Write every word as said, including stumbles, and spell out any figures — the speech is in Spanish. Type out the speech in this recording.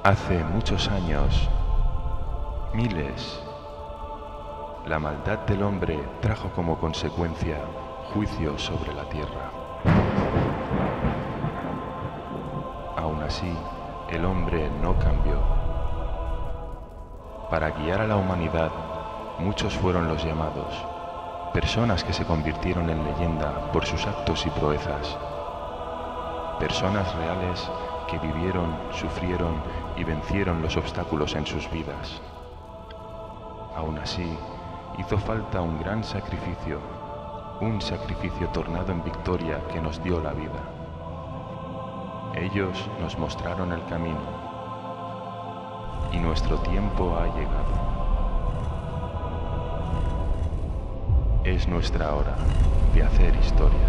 Hace muchos años, miles, la maldad del hombre trajo como consecuencia juicio sobre la tierra. Aún así, el hombre no cambió. Para guiar a la humanidad, muchos fueron los llamados, personas que se convirtieron en leyenda por sus actos y proezas, personas reales que vivieron, sufrieron y vencieron los obstáculos en sus vidas. Aún así, hizo falta un gran sacrificio, un sacrificio tornado en victoria que nos dio la vida. Ellos nos mostraron el camino y nuestro tiempo ha llegado. Es nuestra hora de hacer historia.